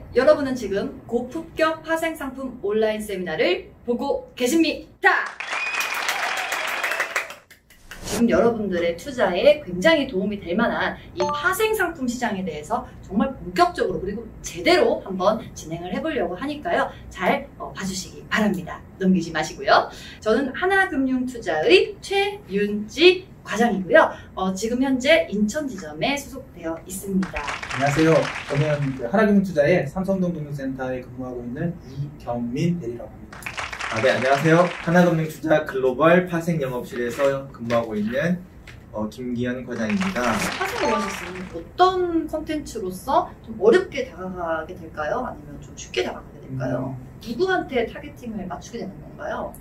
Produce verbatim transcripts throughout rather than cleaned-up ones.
여러분은 지금 고품격 파생상품 온라인 세미나를 보고 계십니다. 지금 여러분들의 투자에 굉장히 도움이 될 만한 이 파생상품 시장에 대해서 정말 본격적으로 그리고 제대로 한번 진행을 해보려고 하니까요. 잘 어, 봐주시기 바랍니다. 넘기지 마시고요. 저는 하나금융투자의 최윤지 과장이고요. 어, 지금 현재 인천 지점에 소속되어 있습니다. 안녕하세요. 저는 그 하나금융투자의 삼성동 금융센터에 근무하고 있는 이경민 대리라고 합니다. 아, 네, 안녕하세요. 하나금융투자 글로벌 파생 영업실에서 근무하고 있는 어, 김기현 과장입니다. 파생 오아시스는 어떤 컨텐츠로서 좀 어렵게 다가가게 될까요? 아니면 좀 쉽게 다가가게 될까요? 음. 누구한테 타겟팅을 맞추게 되는 건가요?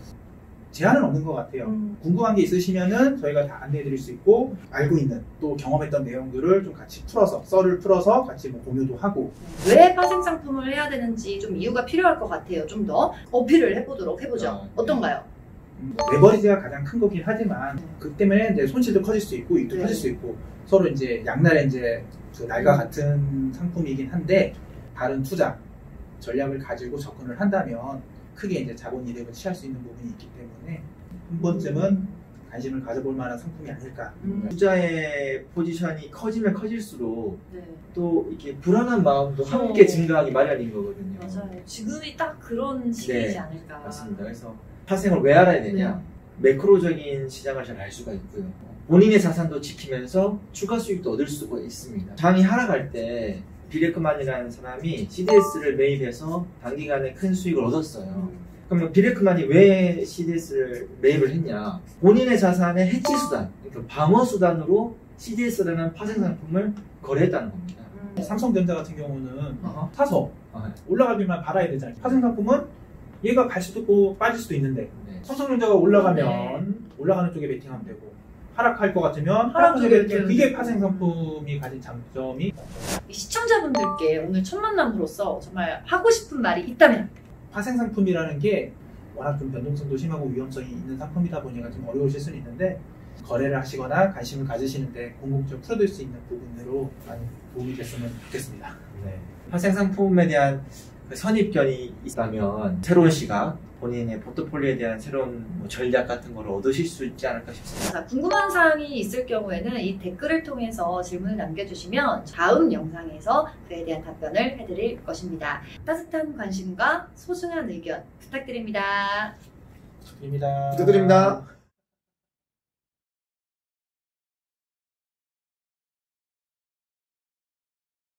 제한은 없는 것 같아요. 음. 궁금한 게 있으시면은 저희가 다 안내해 드릴 수 있고, 알고 있는 또 경험했던 내용들을 좀 같이 풀어서, 썰을 풀어서 같이 뭐 공유도 하고. 왜 파생 상품을 해야 되는지 좀 이유가 필요할 것 같아요. 좀 더 어필을 해보도록 해보죠. 아, 네. 어떤가요? 음, 레버리지가 가장 큰 거긴 하지만, 네. 그 때문에 이제 손실도 커질 수 있고, 이익도 네. 커질 수 있고, 서로 이제 양날의 이제 그 날과 같은 상품이긴 한데, 다른 투자 전략을 가지고 접근을 한다면, 크게 이제 자본 이득을 취할 수 있는 부분이 있기 때문에 한 번쯤은 관심을 가져볼 만한 상품이 아닐까. 음. 투자의 포지션이 커지면 커질수록 네. 또 이렇게 불안한 마음도 그렇죠. 함께 증가하기 마련인 거거든요. 맞아요. 지금이 딱 그런 시기이지 네, 않을까. 맞습니다. 그래서 파생을 왜 알아야 되냐? 네. 매크로적인 시장을 잘 알 수가 있고요. 본인의 자산도 지키면서 추가 수익도 얻을 수가 있습니다. 장이 하락할 때 비레크만이라는 사람이 씨디에스를 매입해서 단기간에 큰 수익을 얻었어요. 음. 그러면 비레크만이 왜 씨디에스를 매입을 했냐? 본인의 자산의 해치 수단, 그러니까 방어 수단으로 씨디에스라는 파생 상품을 거래했다는 겁니다. 음. 삼성전자 같은 경우는 어허. 사서 아, 올라가기만 바라야 되잖아요. 파생 상품은 얘가 갈 수도 있고 빠질 수도 있는데, 네. 삼성전자가 올라가면 네. 올라가는 쪽에 베팅하면 되고, 하락할 것 같으면 하락 하락하는 쪽에 쪽에 베팅. 그게 파생 상품이 가진 장점이. 이 시청자분들께 오늘 첫 만남으로서 정말 하고 싶은 말이 있다면? 파생 상품이라는 게 워낙 좀 변동성도 심하고 위험성이 있는 상품이다 보니까 좀 어려우실 수는 있는데, 거래를 하시거나 관심을 가지시는데 궁금증을 풀어줄 수 있는 부분으로 많이 도움이 됐으면 좋겠습니다. 네. 파생 상품에 대한 그 선입견이 있다면 새로운 시각, 본인의 포트폴리오에 대한 새로운 뭐 전략 같은 걸 얻으실 수 있지 않을까 싶습니다. 자, 궁금한 사항이 있을 경우에는 이 댓글을 통해서 질문을 남겨주시면 다음 영상에서 그에 대한 답변을 해드릴 것입니다. 따뜻한 관심과 소중한 의견 부탁드립니다. 부탁드립니다. 부탁드립니다.